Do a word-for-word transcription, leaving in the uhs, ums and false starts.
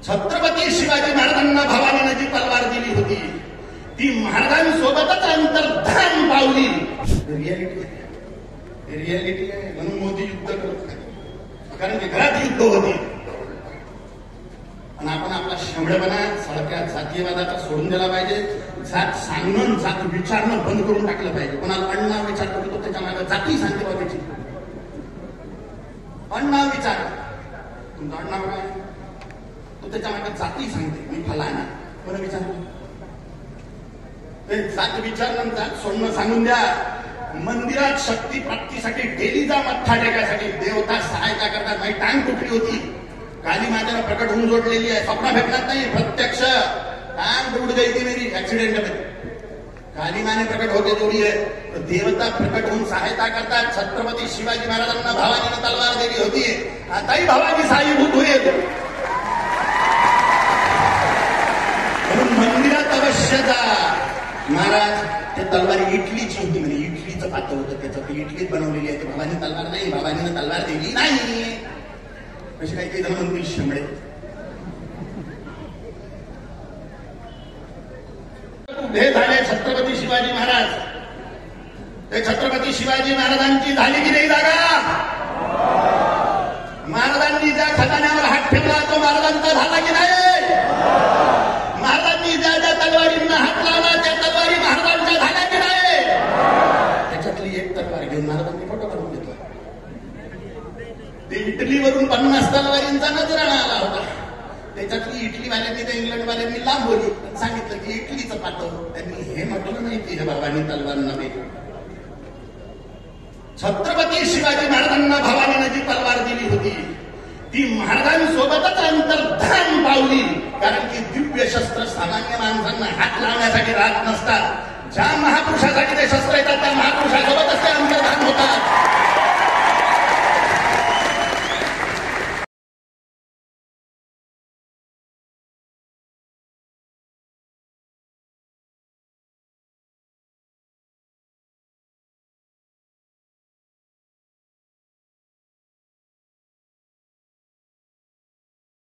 छत्रपती शिवाजी महाराजांना भवानीने जी तलवार दिली होती ती महाराजांसोबतच अंतर्धान पावली. रियालिटी रियालिटी आहे म्हणून मोदी युद्ध करत नाही, कारण की घरात युद्ध होती. आणि आपण आपला शेंबडेपणा सडक्या जातीयवादाचा सोडून दिला पाहिजे. जात सांगणं जात विचारणं बंद करून टाकलं पाहिजे. कोणाला अण्णा विचार करतो त्याच्या मागे जाती सांगते बा त्याची. अण्णा विचार तुमचं अण्णा काय तो त्याच्या मागे जाती सांगते मी फलाना कोण विचार ते जात विचारणं जात सोडणं सांगून द्या. मंदिरात शक्ती प्राप्तीसाठी डेली जा मत्था टेकायसाठी देवता सहायता करतात. माझी टांग तुटली होती काली मातेला प्रकट होऊन जोडलेली आहे. स्वप्न भेटणार नाही प्रत्यक्ष टांग तुट गई थी मेरी ऍक्सिडेंट मध्ये. काली माने प्रकट होते जोडी आहे तर देवता प्रकट होऊन सहायता करतात. छत्रपती शिवाजी महाराजांना भवानीने तलवार दिली होती आताही भवानी साईभूत होईल म्हणून मंदिरात अवश्य जा. महाराज ते तलवारी इटलीची होती म्हणजे इटलीचं पात्र होतं त्याचं ते इटलीत बनवलेली आहे. भवानी तलवार नाही भवानीने तलवार दिली नाही असे काही काही जण म्हणतील शेंबडे. उभे झाले छत्रपती शिवाजी महाराज. ते छत्रपती शिवाजी महाराजांची झाली की नाही जागा. महाराजांनी ज्या खजान्यावर हात ठेवला तो महाराजांचा झाला की नाही. महाराजांनी ज्या ज्या तलवारींना हात लावला त्या तलवारी महाराजांच्या झाल्या की नाही. त्याच्यातली एक तलवार घेऊन महाराजांनी फोटो काढून घेतला. ते इटलीवरून पन्नास तलवारींचा नजराणा आला होता. त्याच्यातली इटलीवाल्यांनी त्या इंग्लंडवाल्यांनी लांबवली सांगितलं की इटलीचं पाठव. त्यांनी हे म्हटलं नाही की हे भवानी तलवार नव्हे. छत्रपती शिवाजी महाराजांना भवानीने जी तलवार दिली होती ती महाराजांसोबतच अंतर्धान पावली. कारण की दिव्य शस्त्र सामान्य माणसांना हात लावण्यासाठी राहत नसतात. ज्या महापुरुषासाठी ते शस्त्र